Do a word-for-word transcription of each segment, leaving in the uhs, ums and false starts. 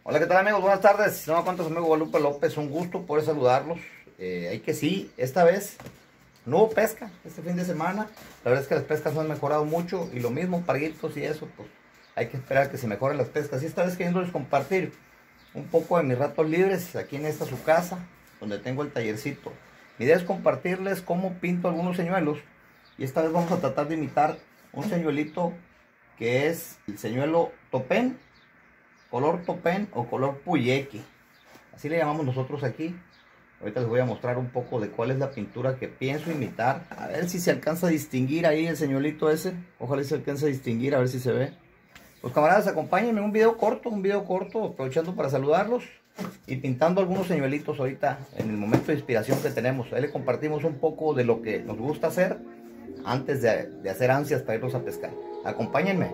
Hola, ¿qué tal amigos? Buenas tardes. No me cuentas, amigo Guadalupe López, un gusto poder saludarlos. Eh, hay que sí, esta vez no hubo pesca este fin de semana. La verdad es que las pescas no han mejorado mucho y lo mismo, parguitos y eso, pues hay que esperar que se mejoren las pescas. Y esta vez queriéndoles compartir un poco de mis ratos libres aquí en esta su casa, donde tengo el tallercito. Mi idea es compartirles cómo pinto algunos señuelos y esta vez vamos a tratar de imitar un señuelito que es el señuelo topén, color topén o color puyeque, así le llamamos nosotros aquí. Ahorita les voy a mostrar un poco de cuál es la pintura que pienso imitar, a ver si se alcanza a distinguir ahí el señuelito ese. Ojalá se alcance a distinguir, a ver si se ve. Pues camaradas, acompáñenme en un video corto, un video corto, aprovechando para saludarlos y pintando algunos señuelitos ahorita en el momento de inspiración que tenemos. Ahí le compartimos un poco de lo que nos gusta hacer antes de, de hacer ansias para irlos a pescar. Acompáñenme.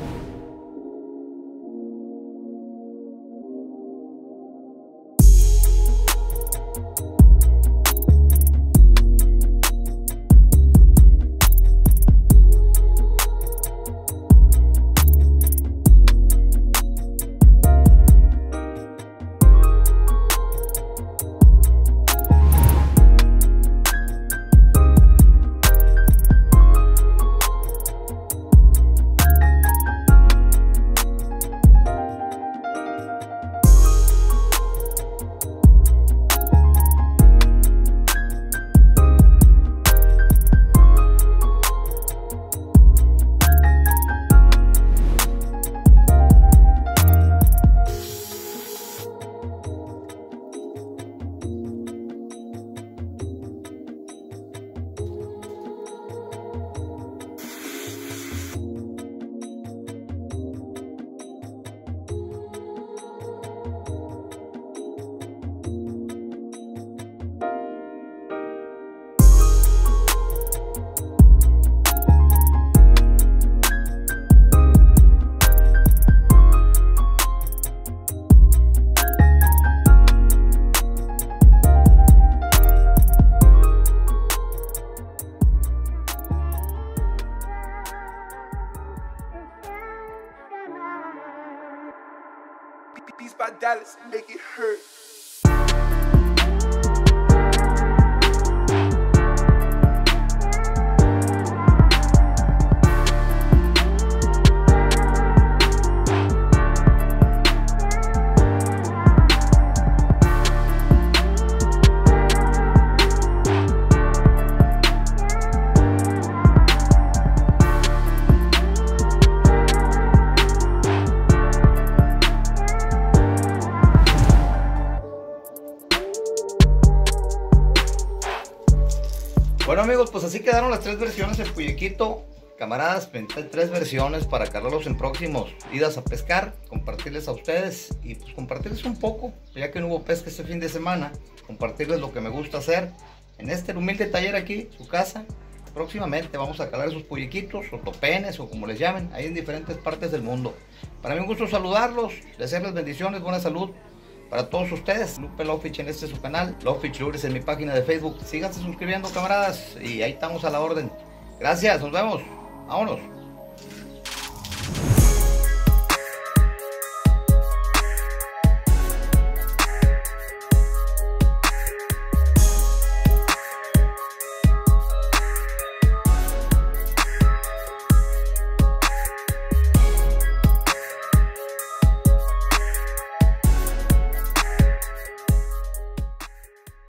Beats by Dallas, make it hurt. Bueno amigos, pues así quedaron las tres versiones en puyequito. Camaradas, pinté tres versiones para cargarlos en próximos idas a pescar, compartirles a ustedes y pues compartirles un poco, ya que no hubo pesca este fin de semana, compartirles lo que me gusta hacer en este humilde taller aquí, su casa. Próximamente vamos a calar esos puyequitos o topenes o como les llamen, ahí en diferentes partes del mundo. Para mí un gusto saludarlos, desearles bendiciones, buena salud para todos ustedes. Lupe Lofich en este su canal, Lofich Lures en mi página de Facebook. Síganse suscribiendo, camaradas, y ahí estamos a la orden. Gracias, nos vemos. Vámonos.